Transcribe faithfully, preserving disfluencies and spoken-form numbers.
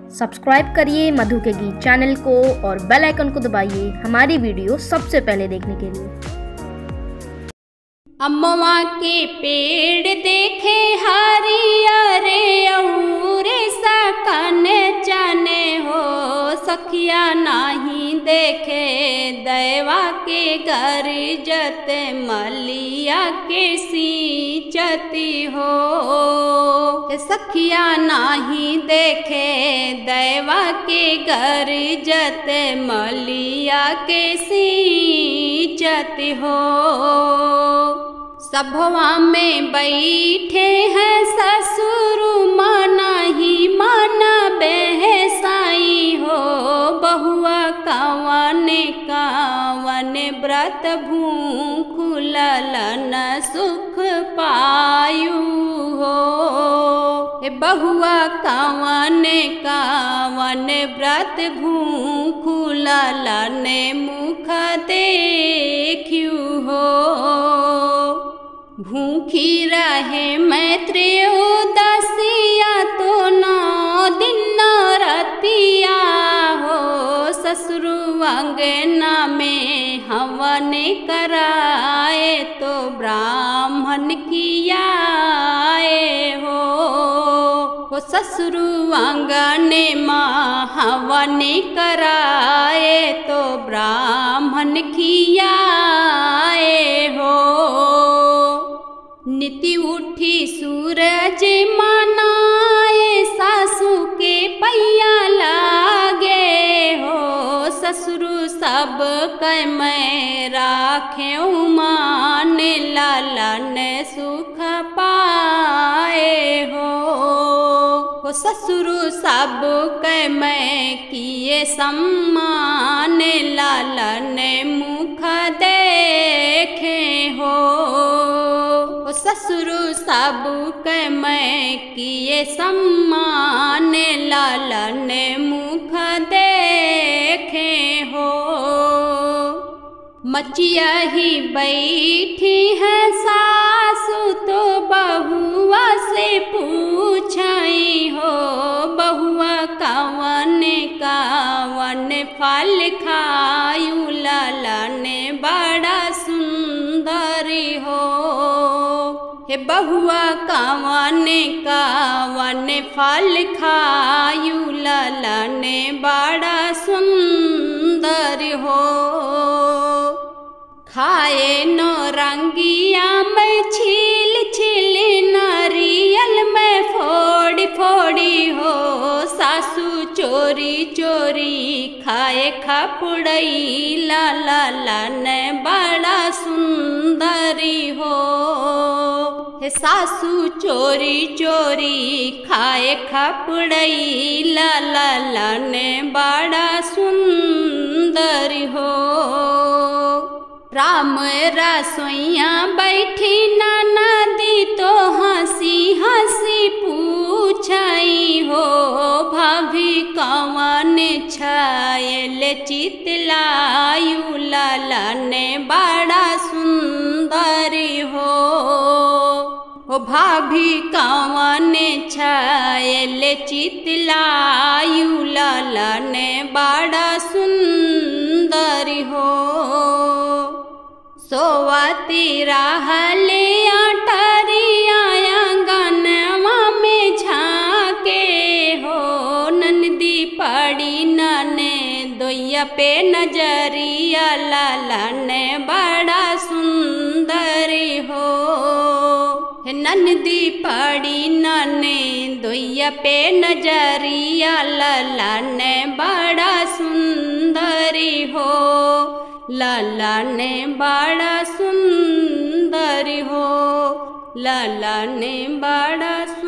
Subscribe करिए मधु के गीत चैनल को और बेल आइकन को दबाइए हमारी वीडियो सबसे पहले देखने के लिए। अम्मा के पेड़ देखे हरियरे औरे सकन चने हो, सखिया नाही देखे दैवा के गरजत मलिया के सींचती हो। सखिया नाही देखे दैवा के गरजत मलिया के सींचती हो। सभवा में बैठे हैं ससुर माना ही माना बेहसाई हो, बहुआ कावन कावन व्रत भूख ललन सुख पायु हो। बहुआ कावन कावन व्रत भूख ललन मुख देखियु हो। भूखी रहे मैत्रेय उदासिया तो नौ दिन रतिया हो, ससुरु अंगना में हवन कराए तो ब्राह्मण किया हो। ससुरु अंगने माँ हवन कराए तो ब्राह्मण किया हो। नीति उठी सूरज मनाए सासू के पैया लागे हो, ससुरु सब कै मैं राखे मान लालन सुख पाए हो। ससुरु सब कै मैं किए सम्मान लालन मुख देखे हो। ससुरु सब कै मैं किए सम्मान लालन मुख देखे हो। मचिया ही बैठी है सासु तो बहुआ से पूछाई हो, बहुआ कावन कावन फल खायु लालन बड़ा सुंदर हो। हे बहुआ कावन कावन फल खायु लालन बड़ा सुंदर हो। खाए नो रंगिया में छील छील नारियल में फोड़ी फोड़ी हो, सासू चोरी चोरी खाए खपड़ई लाला लन बड़ा सुंदरी हो। सासू चोरी चोरी खाए खपड़ई लाला लन बड़ा सुंदर हो। राम रसोइया बैठी नदी तो हंसी हंसी पूछाई हो, भाभी कवन छायल चितलायु लालन बड़ा सुंदर हो। ओ भाभी कवन छायल चितलायु लालन बड़ा सुंदर हो। सोवती रहले अटरिया आंगनवा में झाके हो, नंदी पड़ी नने दोया पे नजरिया लालन बड़ा सुंदर हो। नंदी पड़ी नने दोया पे नजरिया लालन बड़ा सुंदर हो। लालन बड़ा सुंदर हो, लालन बड़ा